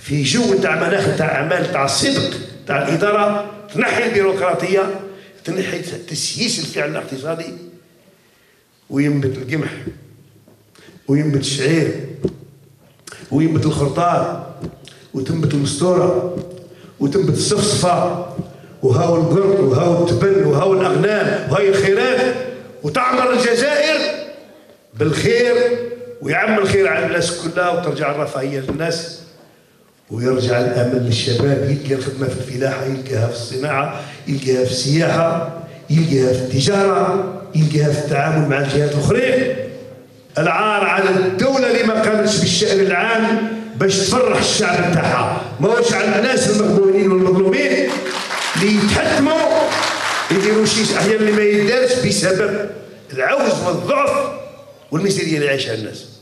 في جو تاع مناخ تاع اعمال تاع الصدق تاع الاداره، تنحي البيروقراطيه، تنحي تسييس الفعل الاقتصادي، وينبت القمح وينبت الشعير وينبت الخرطار وتنبت المستوره وتنبت الصفصفه وهاو القرط وهاو التبن وهاو الاغنام وهاي الخيرات، وتعمر الجزائر بالخير ويعم الخير على الناس كلها، وترجع الرفاهيه للناس ويرجع الامل للشباب، يلقى الخدمه في الفلاحه، يلقاها في الصناعه، يلقاها في السياحه، يلقاها في التجاره، يلقاها في التعامل مع الجهات الاخرين. العار على الدوله اللي ما قامتش بالشان العام باش تفرح الشعب نتاعها، ماهوش على الناس المغبونين والمظلومين اللي يتحتموا يديروا شي احيانا اللي ما يدارش بسبب العوز والضعف والميزيريه اللي عايشها الناس.